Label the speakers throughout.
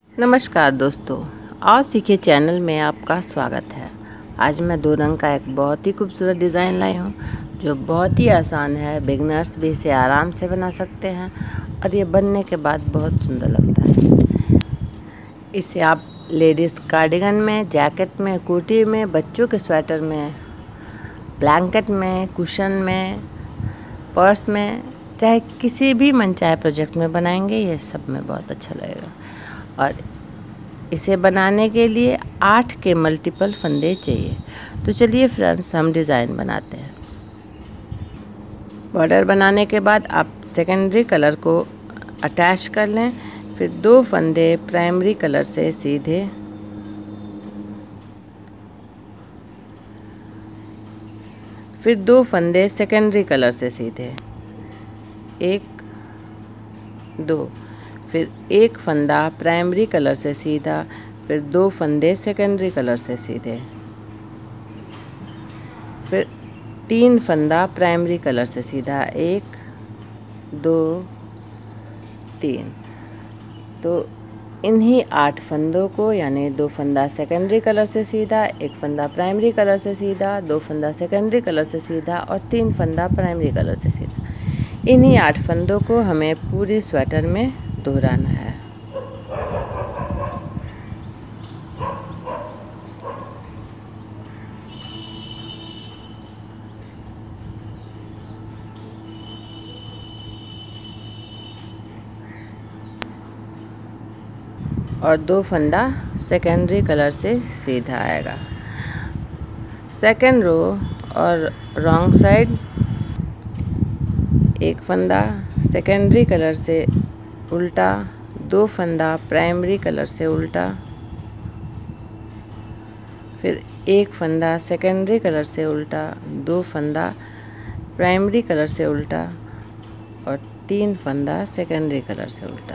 Speaker 1: नमस्कार दोस्तों, आओ सीखे चैनल में आपका स्वागत है। आज मैं 2 रंग का एक बहुत ही खूबसूरत डिज़ाइन लाई हूँ जो बहुत ही आसान है। बिगनर्स भी इसे आराम से बना सकते हैं और ये बनने के बाद बहुत सुंदर लगता है। इसे आप लेडीज़ कार्डिगन में, जैकेट में, कुर्ती में, बच्चों के स्वेटर में, ब्लैंकेट में, कुशन में, पर्स में, चाहे किसी भी मनचाहे प्रोजेक्ट में बनाएंगे, ये सब में बहुत अच्छा लगेगा। और इसे बनाने के लिए 8 के मल्टीपल फंदे चाहिए। तो चलिए फ्रेंड्स, हम डिज़ाइन बनाते हैं। बॉर्डर बनाने के बाद आप सेकेंडरी कलर को अटैच कर लें। फिर 2 फंदे प्राइमरी कलर से सीधे, फिर 2 फंदे सेकेंडरी कलर से सीधे, 1 2, फिर 1 फंदा प्राइमरी कलर से सीधा, फिर 2 फंदे सेकेंडरी कलर से सीधे, फिर 3 फंदा प्राइमरी कलर से सीधा, 1 2 3। तो इन्हीं 8 फंदों को, यानी 2 फंदा सेकेंडरी कलर से सीधा, 1 फंदा प्राइमरी कलर से सीधा, 2 फंदा सेकेंडरी कलर से सीधा और 3 फंदा प्राइमरी कलर से सीधा, इन्हीं 8 फंदों को हमें पूरी स्वेटर में दोहराना है। और 2 फंदा सेकेंडरी कलर से सीधा आएगा। सेकेंड रो और रॉन्ग साइड 1 फंदा सेकेंडरी कलर से उल्टा, 2 फंदा प्राइमरी कलर से उल्टा, फिर 1 फंदा सेकेंडरी कलर से उल्टा, 2 फंदा प्राइमरी कलर से उल्टा और 3 फंदा सेकेंडरी कलर से उल्टा।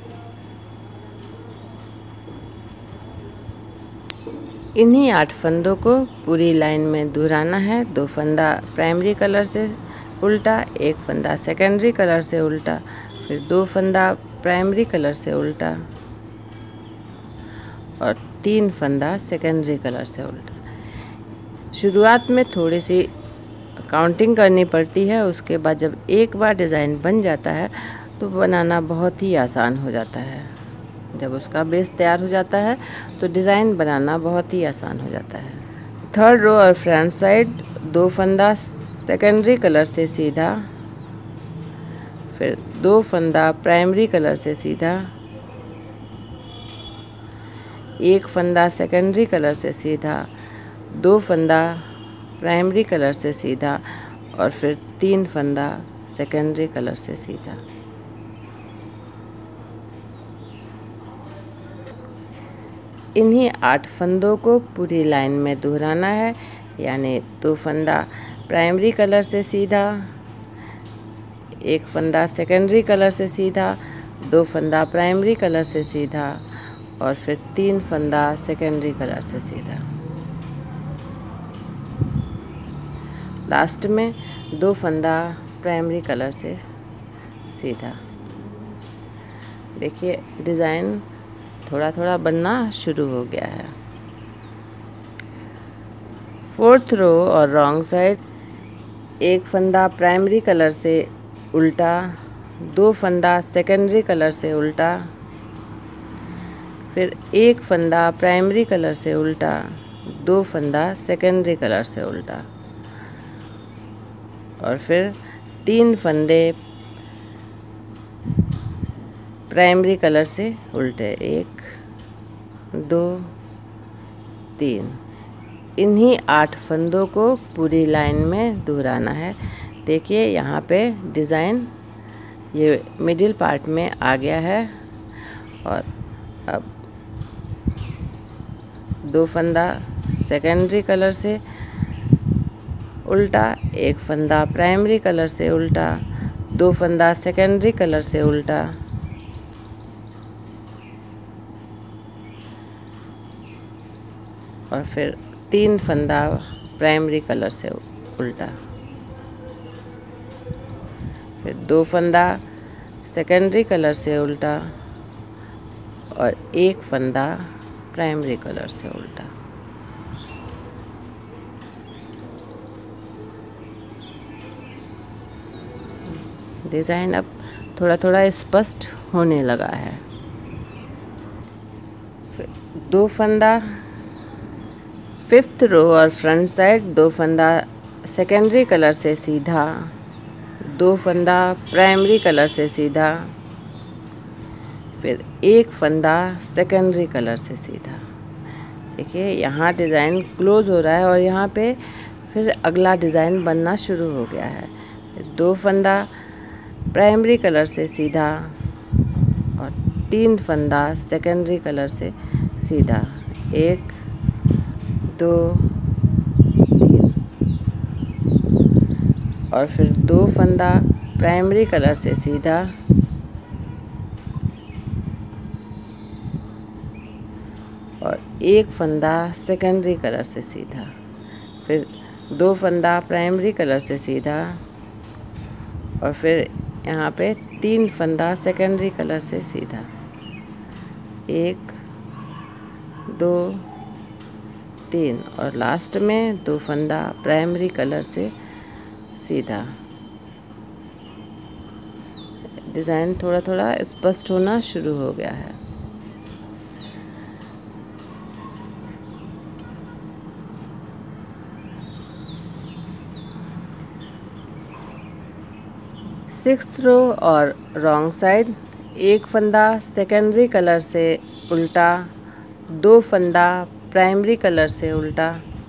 Speaker 1: इन्हीं 8 फंदों को पूरी लाइन में दोहराना है। 2 फंदा प्राइमरी कलर से उल्टा, 1 फंदा सेकेंडरी कलर से उल्टा, फिर 2 फंदा प्राइमरी कलर से उल्टा और 3 फंदा सेकेंडरी कलर से उल्टा। शुरुआत में थोड़ी सी काउंटिंग करनी पड़ती है, उसके बाद जब एक बार डिज़ाइन बन जाता है तो बनाना बहुत ही आसान हो जाता है। जब उसका बेस तैयार हो जाता है तो डिज़ाइन बनाना बहुत ही आसान हो जाता है। थर्ड रो और फ्रंट साइड 2 फंदा सेकेंडरी कलर से सीधा, फिर 2 फंदा प्राइमरी कलर से सीधा, 1 फंदा सेकेंडरी कलर से सीधा, 2 फंदा प्राइमरी कलर से सीधा और फिर 3 फंदा सेकेंडरी कलर से सीधा। इन्हीं 8 फंदों को पूरी लाइन में दोहराना है, यानी 2 फंदा प्राइमरी कलर से सीधा, 1 फंदा सेकेंडरी कलर से सीधा, 2 फंदा प्राइमरी कलर से सीधा और फिर 3 फंदा सेकेंडरी कलर से सीधा। लास्ट में 2 फंदा प्राइमरी कलर से सीधा। देखिए डिज़ाइन थोड़ा थोड़ा बनना शुरू हो गया है। फोर्थ रो और रॉन्ग साइड 1 फंदा प्राइमरी कलर से उल्टा, 2 फंदा सेकेंडरी कलर से उल्टा, फिर 1 फंदा प्राइमरी कलर से उल्टा, 2 फंदा सेकेंडरी कलर से उल्टा और फिर 3 फंदे प्राइमरी कलर से उल्टे, 1 2 3। इन्हीं 8 फंदों को पूरी लाइन में दोहराना है। देखिए यहाँ पे डिज़ाइन ये मिडिल पार्ट में आ गया है। और अब 2 फंदा सेकेंडरी कलर से उल्टा, 1 फंदा प्राइमरी कलर से उल्टा, 2 फंदा सेकेंडरी कलर से उल्टा और फिर 3 फंदा प्राइमरी कलर से उल्टा, फिर 2 फंदा सेकेंडरी कलर से उल्टा और एक फंदा प्राइमरी कलर से उल्टा। डिज़ाइन अब थोड़ा थोड़ा स्पष्ट होने लगा है। दो फंदा फिफ्थ रो और फ्रंट साइड, दो फंदा सेकेंडरी कलर से सीधा, दो फंदा प्राइमरी कलर से सीधा, फिर एक फंदा सेकेंडरी कलर से सीधा। देखिए यहाँ डिज़ाइन क्लोज हो रहा है और यहाँ पे फिर अगला डिज़ाइन बनना शुरू हो गया है। दो फंदा प्राइमरी कलर से सीधा और तीन फंदा सेकेंडरी कलर से सीधा, एक दो तीन, और फिर दो फंदा प्राइमरी कलर से सीधा और एक फंदा सेकेंडरी कलर से सीधा, फिर दो फंदा प्राइमरी कलर से सीधा और फिर यहाँ पे तीन फंदा सेकेंडरी कलर से सीधा, एक दो तीन, और लास्ट में दो फंदा प्राइमरी कलर से सीधा। डिज़ाइन थोड़ा थोड़ा स्पष्ट होना शुरू हो गया है। सिक्स्थ रो और रॉन्ग साइड, एक फंदा सेकेंडरी कलर से उल्टा, दो फंदा प्राइमरी कलर से उल्टा,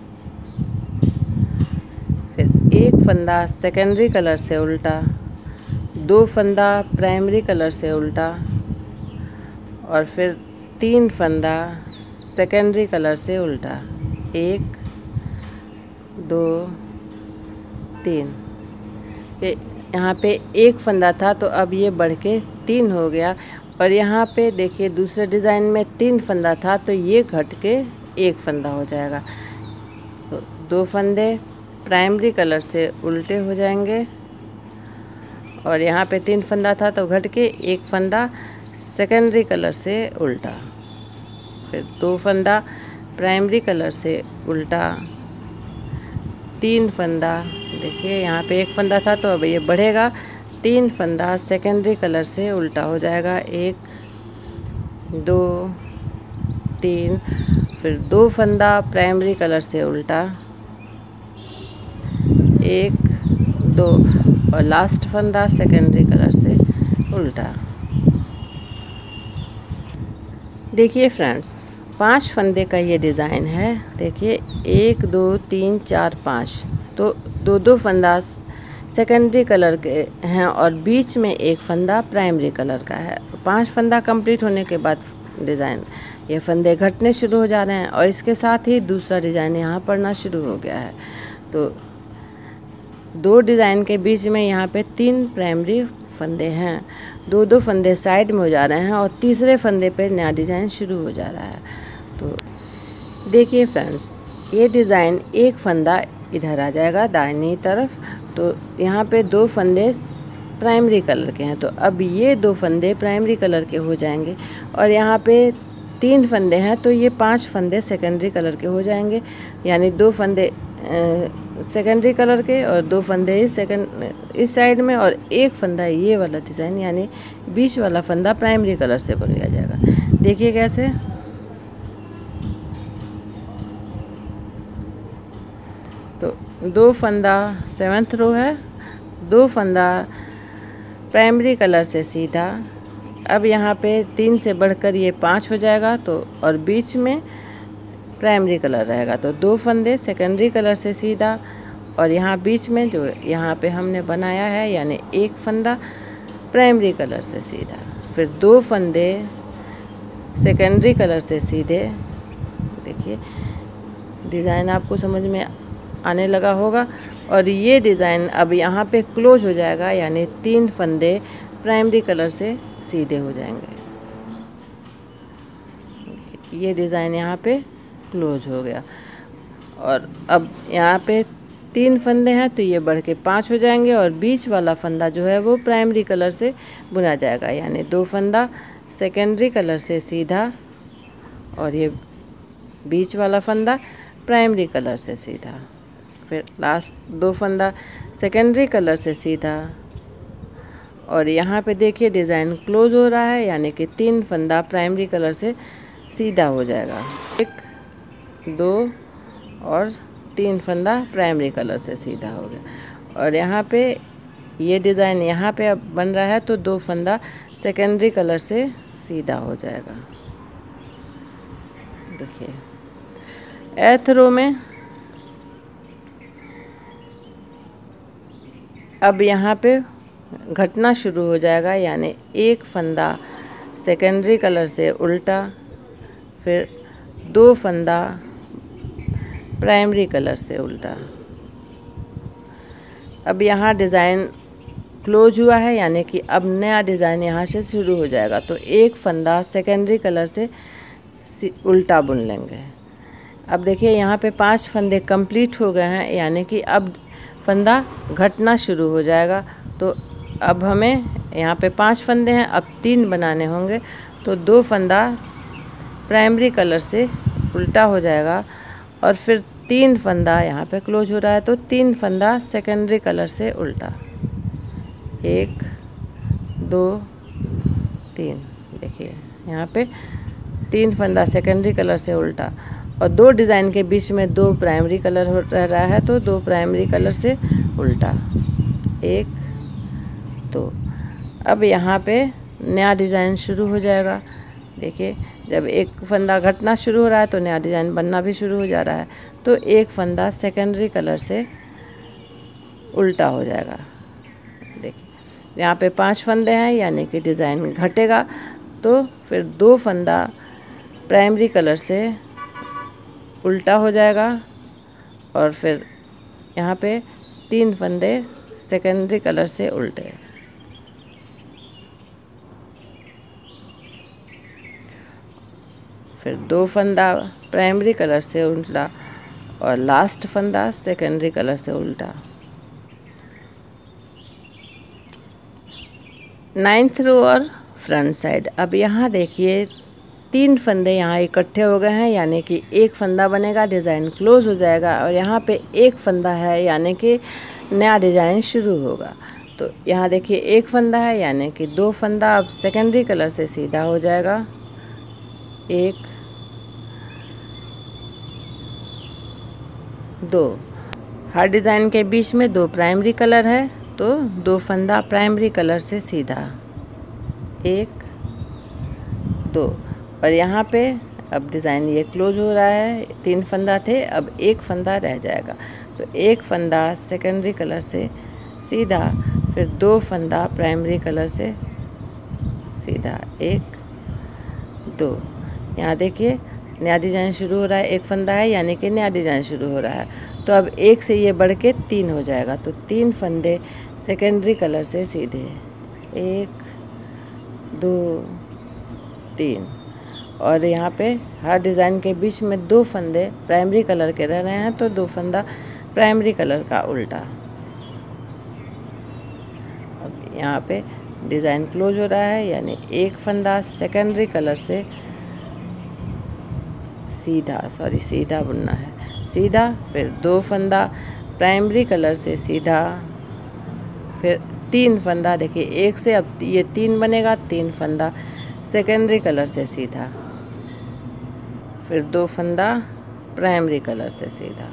Speaker 1: फिर एक फंदा सेकेंडरी कलर से उल्टा, दो फंदा प्राइमरी कलर से उल्टा और फिर तीन फंदा सेकेंडरी कलर से उल्टा, एक दो तीन। यहाँ पे एक फंदा था तो अब ये बढ़ के तीन हो गया, और यहाँ पे देखिए दूसरे डिज़ाइन में तीन फंदा था तो ये घट के एक फंदा हो जाएगा। तो दो फंदे प्राइमरी कलर से उल्टे हो जाएंगे और यहाँ पे तीन फंदा था तो घट के एक फंदा सेकेंडरी कलर से उल्टा, फिर दो फंदा प्राइमरी कलर से उल्टा, तीन फंदा, देखिए यहाँ पे एक फंदा था तो अब ये बढ़ेगा, तीन फंदा सेकेंडरी कलर से उल्टा हो जाएगा, एक दो तीन, फिर दो फंदा प्राइमरी कलर से उल्टा, एक दो, और लास्ट फंदा सेकेंडरी कलर से उल्टा। देखिए फ्रेंड्स, 5 फंदे का ये डिज़ाइन है। देखिए 1 2 3 4 5, तो दो दो फंदा सेकेंडरी कलर के हैं और बीच में एक फंदा प्राइमरी कलर का है। 5 फंदा कंप्लीट होने के बाद डिज़ाइन ये फंदे घटने शुरू हो जा रहे हैं और इसके साथ ही दूसरा डिज़ाइन यहाँ पड़ना शुरू हो गया है। तो दो डिज़ाइन के बीच में यहाँ पे 3 प्राइमरी फंदे हैं, दो दो फंदे साइड में हो जा रहे हैं और तीसरे फंदे पे नया डिज़ाइन शुरू हो जा रहा है। तो देखिए फ्रेंड्स, ये डिज़ाइन एक फंदा इधर आ जाएगा दाहिनी तरफ, तो यहाँ पे दो फंदे प्राइमरी कलर के हैं, तो अब ये दो फंदे प्राइमरी कलर के हो जाएंगे और यहाँ पे 3 फंदे हैं तो ये 5 फंदे सेकेंडरी कलर के हो जाएंगे, यानी दो फंदे सेकेंडरी कलर के और दो फंदे इस साइड में और एक फंदा ये वाला डिज़ाइन, यानी बीच वाला फंदा प्राइमरी कलर से बन लिया जाएगा। देखिए कैसे, तो दो फंदा 7th रो है, दो फंदा प्राइमरी कलर से सीधा, अब यहाँ पे 3 से बढ़कर ये 5 हो जाएगा, तो और बीच में प्राइमरी कलर रहेगा, तो दो फंदे सेकेंडरी कलर से सीधा और यहाँ बीच में जो यहाँ पे हमने बनाया है यानी एक फंदा प्राइमरी कलर से सीधा, फिर दो फंदे सेकेंडरी कलर से सीधे। देखिए डिज़ाइन आपको समझ में आने लगा होगा और ये डिज़ाइन अब यहाँ पे क्लोज हो जाएगा, यानी 3 फंदे प्राइमरी कलर से सीधे हो जाएंगे। ये डिज़ाइन यहाँ पे क्लोज हो गया और अब यहाँ पे 3 फंदे हैं तो ये बढ़ के 5 हो जाएंगे और बीच वाला फंदा जो है वो प्राइमरी कलर से बुना जाएगा, यानी दो फंदा सेकेंडरी कलर से सीधा, और ये बीच वाला फंदा प्राइमरी कलर से सीधा। फिर लास्ट 2 फंदा सेकेंडरी कलर से सीधा, और यहाँ पे देखिए डिज़ाइन क्लोज हो रहा है, यानी कि 3 फंदा प्राइमरी कलर से सीधा हो जाएगा। 1 2 और 3 फंदा प्राइमरी कलर से सीधा हो गया। और यहाँ पे ये डिज़ाइन यहाँ पे अब बन रहा है तो 2 फंदा सेकेंडरी कलर से सीधा हो जाएगा। देखिए एथ रो में अब यहाँ पे घटना शुरू हो जाएगा, यानी 1 फंदा सेकेंडरी कलर से उल्टा, फिर 2 फंदा प्राइमरी कलर से उल्टा। अब यहाँ डिज़ाइन क्लोज हुआ है, यानी कि अब नया डिज़ाइन यहाँ से शुरू हो जाएगा। तो 1 फंदा सेकेंडरी कलर से उल्टा बुन लेंगे। अब देखिए यहाँ पे 5 फंदे कंप्लीट हो गए हैं, यानी कि अब फंदा घटना शुरू हो जाएगा। तो अब हमें यहाँ पे 5 फंदे हैं, अब 3 बनाने होंगे। तो 2 फंदा प्राइमरी कलर से उल्टा हो जाएगा, और फिर 3 फंदा यहाँ पे क्लोज हो रहा है तो 3 फंदा सेकेंडरी कलर से उल्टा। 1 2 3, देखिए यहाँ पे 3 फंदा सेकेंडरी कलर से उल्टा, और 2 डिज़ाइन के बीच में 2 प्राइमरी कलर रह रहा है तो 2 प्राइमरी कलर से उल्टा। 1 2। अब यहाँ पे नया डिज़ाइन शुरू हो जाएगा। देखिए जब 1 फंदा घटना शुरू हो रहा है तो नया डिज़ाइन बनना भी शुरू हो जा रहा है। तो 1 फंदा सेकेंडरी कलर से उल्टा हो जाएगा। देखिए यहाँ पे 5 फंदे हैं, यानी कि डिज़ाइन घटेगा। तो फिर 2 फंदा प्राइमरी कलर से उल्टा हो जाएगा, और फिर यहाँ पे 3 फंदे सेकेंडरी कलर से उल्टे। फिर 2 फंदा प्राइमरी कलर से उल्टा, और लास्ट फंदा सेकेंडरी कलर से उल्टा। 9th रो और फ्रंट साइड। अब यहाँ देखिए 3 फंदे यहाँ इकट्ठे हो गए हैं, यानी कि 1 फंदा बनेगा, डिज़ाइन क्लोज हो जाएगा, और यहाँ पे 1 फंदा है, यानी कि नया डिज़ाइन शुरू होगा। तो यहाँ देखिए 1 फंदा है, यानी कि 2 फंदा अब सेकेंडरी कलर से सीधा हो जाएगा। 1 2। हर डिज़ाइन के बीच में 2 प्राइमरी कलर है तो 2 फंदा प्राइमरी कलर से सीधा। 1 2। और यहाँ पे अब डिज़ाइन ये क्लोज हो रहा है, 3 फंदा थे, अब 1 फंदा रह जाएगा। तो 1 फंदा सेकेंडरी कलर से सीधा, फिर 2 फंदा प्राइमरी कलर से सीधा। 1 2। यहाँ देखिए नया डिज़ाइन शुरू हो रहा है, 1 फंदा है, यानी कि नया डिज़ाइन शुरू हो रहा है। तो अब 1 से ये बढ़ के 3 हो जाएगा। तो 3 फंदे सेकेंडरी कलर से सीधे। 1 2 3। और यहाँ पे हर डिज़ाइन के बीच में 2 फंदे प्राइमरी कलर के रह रहे हैं तो 2 फंदा प्राइमरी कलर का उल्टा। अब यहाँ पे डिज़ाइन क्लोज हो रहा है, यानी 1 फंदा सेकेंडरी कलर से सीधा बुनना है, सीधा। फिर 2 फंदा प्राइमरी कलर से सीधा, फिर 3 फंदा, देखिए 1 से अब ये 3 बनेगा, 3 फंदा सेकेंडरी कलर से सीधा, फिर 2 फंदा प्राइमरी कलर से सीधा।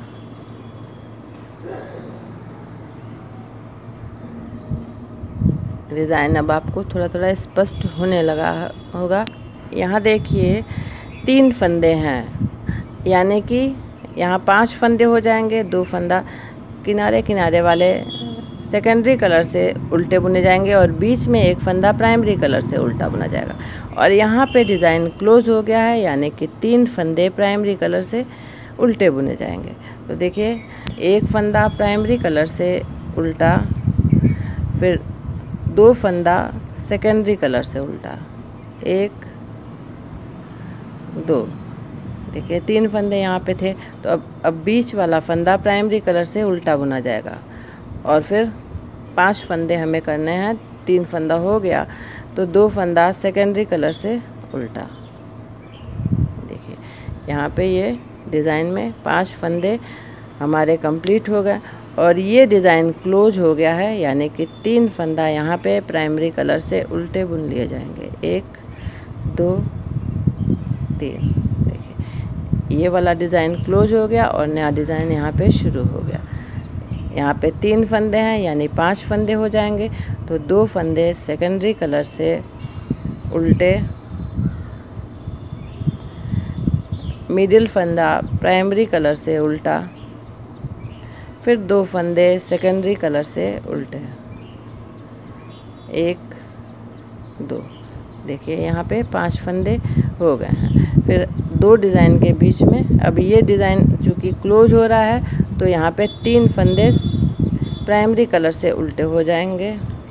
Speaker 1: डिज़ाइन अब आपको थोड़ा थोड़ा स्पष्ट होने लगा होगा। यहाँ देखिए 3 फंदे हैं, यानी कि यहाँ 5 फंदे हो जाएंगे। 2 फंदा किनारे किनारे वाले सेकेंडरी कलर से उल्टे बुने जाएंगे, और बीच में 1 फंदा प्राइमरी कलर से उल्टा बुना जाएगा। और यहाँ पे डिज़ाइन क्लोज हो गया है, यानी कि 3 फंदे प्राइमरी कलर से उल्टे बुने जाएंगे। तो देखिए 1 फंदा प्राइमरी कलर से उल्टा, फिर 2 फंदा सेकेंडरी कलर से उल्टा। 1 2। देखिए 3 फंदे यहाँ पे थे, तो अब बीच वाला फंदा प्राइमरी कलर से उल्टा बुना जाएगा, और फिर 5 फंदे हमें करने हैं। 3 फंदा हो गया तो 2 फंदा सेकेंडरी कलर से उल्टा। देखिए यहाँ पे ये डिज़ाइन में 5 फंदे हमारे कंप्लीट हो गए और ये डिज़ाइन क्लोज हो गया है, यानी कि 3 फंदा यहाँ पे प्राइमरी कलर से उल्टे बुन लिए जाएंगे। 1 2 3। देखिए ये वाला डिज़ाइन क्लोज हो गया और नया डिज़ाइन यहाँ पे शुरू हो गया। यहाँ पे 3 फंदे हैं यानी 5 फंदे हो जाएंगे, तो 2 फंदे सेकेंडरी कलर से उल्टे, मिडिल फंदा प्राइमरी कलर से उल्टा, फिर 2 फंदे सेकेंडरी कलर से उल्टे। 1 2। देखिए यहाँ पे 5 फंदे हो गए हैं। फिर 2 डिज़ाइन के बीच में, अब ये डिज़ाइन चूँकि क्लोज हो रहा है तो यहाँ पे 3 फंदे प्राइमरी कलर से उल्टे हो जाएंगे।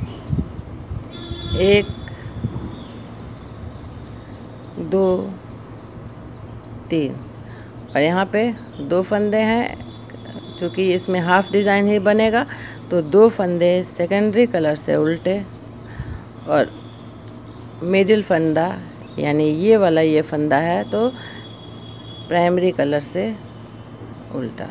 Speaker 1: 1 2 3। और यहाँ पे 2 फंदे हैं, क्योंकि इसमें हाफ डिज़ाइन ही बनेगा, तो 2 फंदे सेकेंडरी कलर से उल्टे और मिडिल फंदा यानी ये वाला ये फंदा है तो प्राइमरी कलर से उल्टा।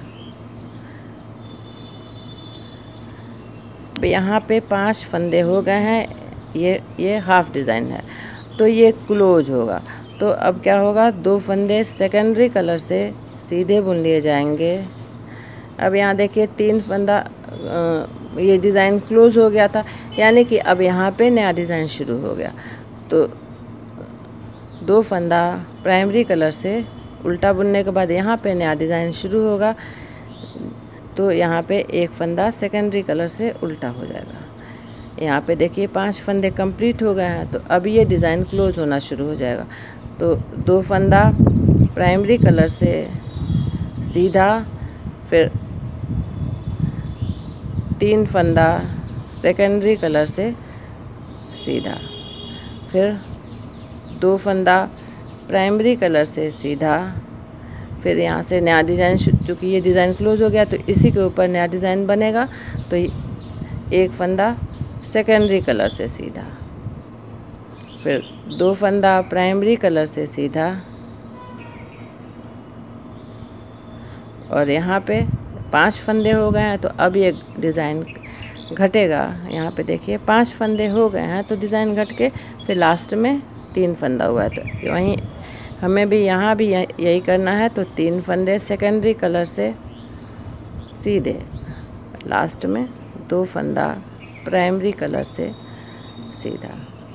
Speaker 1: यहाँ पे 5 फंदे हो गए हैं, ये हाफ डिज़ाइन है तो ये क्लोज होगा। तो अब क्या होगा, 2 फंदे सेकेंडरी कलर से सीधे बुन लिए जाएंगे। अब यहाँ देखिए 3 फंदा, ये डिज़ाइन क्लोज हो गया था, यानी कि अब यहाँ पे नया डिज़ाइन शुरू हो गया। तो 2 फंदा प्राइमरी कलर से उल्टा बुनने के बाद यहाँ पे नया डिज़ाइन शुरू होगा, तो यहाँ पे 1 फंदा सेकेंडरी कलर से उल्टा हो जाएगा। यहाँ पे देखिए 5 फंदे कंप्लीट हो गए हैं, तो अब ये डिज़ाइन क्लोज होना शुरू हो जाएगा। तो 2 फंदा प्राइमरी कलर से सीधा, फिर 3 फंदा सेकेंडरी कलर से सीधा, फिर 2 फंदा प्राइमरी कलर से सीधा, फिर यहाँ से नया डिज़ाइन, चूँकि ये डिज़ाइन क्लोज हो गया तो इसी के ऊपर नया डिज़ाइन बनेगा, तो 1 फंदा सेकेंडरी कलर से सीधा, फिर 2 फंदा प्राइमरी कलर से सीधा, और यहाँ पे 5 फंदे हो गए हैं तो अब ये डिज़ाइन घटेगा। यहाँ पे देखिए 5 फंदे हो गए हैं तो डिज़ाइन घट के फिर लास्ट में 3 फंदा हुआ है, तो वहीं हमें भी यहाँ भी यही करना है। तो 3 फंदे सेकेंडरी कलर से सीधे, लास्ट में 2 फंदा प्राइमरी कलर से सीधा।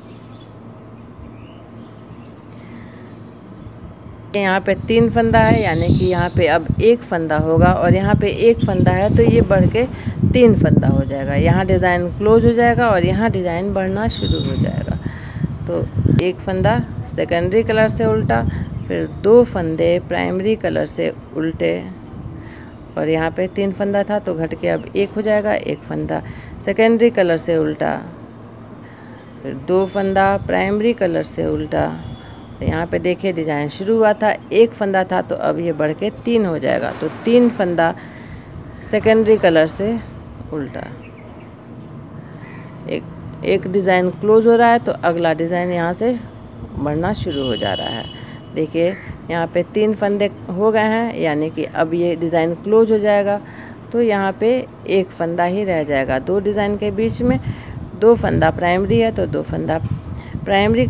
Speaker 1: यहाँ पे 3 फंदा है, यानी कि यहाँ पे अब 1 फंदा होगा, और यहाँ पे 1 फंदा है तो ये बढ़ के 3 फंदा हो जाएगा। यहाँ डिज़ाइन क्लोज हो जाएगा और यहाँ डिज़ाइन बढ़ना शुरू हो जाएगा। तो 1 फंदा सेकेंडरी कलर से उल्टा, फिर 2 फंदे प्राइमरी कलर से उल्टे, और यहाँ पे 3 फंदा था तो घट के अब 1 हो जाएगा। 1 फंदा सेकेंडरी कलर से उल्टा, फिर 2 फंदा प्राइमरी कलर से उल्टा। यहाँ पे देखिए डिज़ाइन शुरू हुआ था, 1 फंदा था तो अब ये बढ़ के 3 हो जाएगा। तो 3 फंदा सेकेंडरी कलर से उल्टा। एक डिज़ाइन क्लोज हो रहा है तो अगला डिज़ाइन यहाँ से बढ़ना शुरू हो जा रहा है। देखिए यहाँ पे 3 फंदे हो गए हैं, यानी कि अब ये डिज़ाइन क्लोज हो जाएगा, तो यहाँ पे 1 फंदा ही रह जाएगा। 2 डिज़ाइन के बीच में 2 फंदा प्राइमरी है तो 2 फंदा प्राइमरी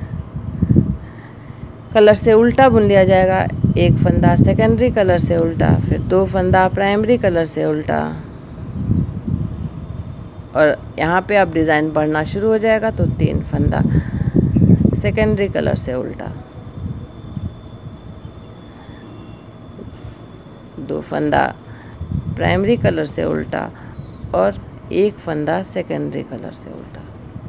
Speaker 1: कलर से उल्टा बुन लिया जाएगा। 1 फंदा सेकेंडरी कलर से उल्टा, फिर 2 फंदा प्राइमरी कलर से उल्टा, और यहाँ पे अब डिज़ाइन बढ़ना शुरू हो जाएगा। तो 3 फंदा सेकेंडरी कलर से उल्टा, 2 फंदा प्राइमरी कलर से उल्टा, और 1 फंदा सेकेंडरी कलर से उल्टा।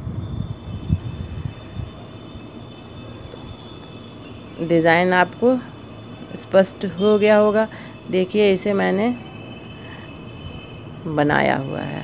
Speaker 1: डिज़ाइन आपको स्पष्ट हो गया होगा। देखिए इसे मैंने बनाया हुआ है।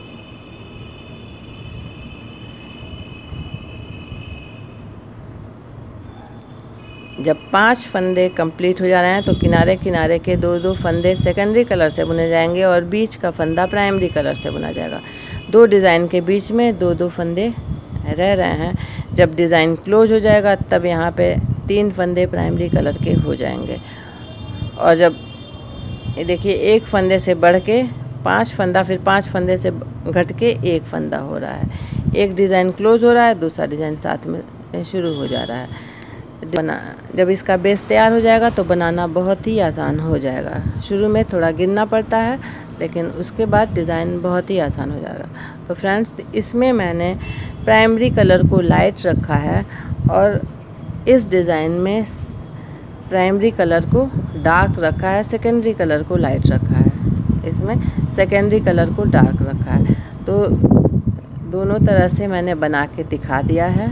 Speaker 1: जब 5 फंदे कंप्लीट हो जा रहे हैं तो किनारे किनारे के 2-2 फंदे सेकेंडरी कलर से बुने जाएंगे और बीच का फंदा प्राइमरी कलर से बुना जाएगा। 2 डिज़ाइन के बीच में 2-2 फंदे रह रहे हैं। जब डिज़ाइन क्लोज हो जाएगा तब यहाँ पे 3 फंदे प्राइमरी कलर के हो जाएंगे। और जब ये देखिए एक फंदे से बढ़ के 5 फंदा, फिर 5 फंदे से घट के 1 फंदा हो रहा है। एक डिज़ाइन क्लोज हो रहा है, दूसरा डिज़ाइन साथ में शुरू हो जा रहा है। जब इसका बेस तैयार हो जाएगा तो बनाना बहुत ही आसान हो जाएगा। शुरू में थोड़ा गिनना पड़ता है, लेकिन उसके बाद डिज़ाइन बहुत ही आसान हो जाएगा। तो फ्रेंड्स, इसमें मैंने प्राइमरी कलर को लाइट रखा है और इस डिज़ाइन में प्राइमरी कलर को डार्क रखा है, सेकेंडरी कलर को लाइट रखा है। इसमें सेकेंडरी कलर को डार्क रखा है। तो दोनों तरह से मैंने बना के दिखा दिया है।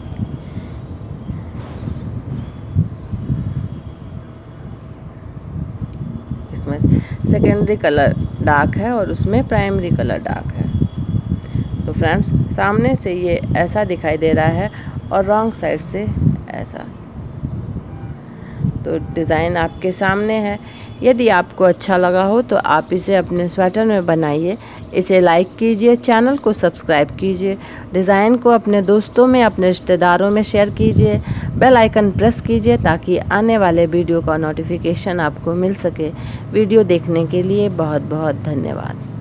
Speaker 1: इसमें सेकेंडरी कलर डार्क है और उसमें प्राइमरी कलर डार्क है। तो फ्रेंड्स, सामने से ये ऐसा दिखाई दे रहा है और रॉन्ग साइड से ऐसा। तो डिज़ाइन आपके सामने है। यदि आपको अच्छा लगा हो तो आप इसे अपने स्वेटर में बनाइए। इसे लाइक कीजिए, चैनल को सब्सक्राइब कीजिए, डिज़ाइन को अपने दोस्तों में, अपने रिश्तेदारों में शेयर कीजिए, बेल आइकन प्रेस कीजिए ताकि आने वाले वीडियो का नोटिफिकेशन आपको मिल सके। वीडियो देखने के लिए बहुत बहुत धन्यवाद।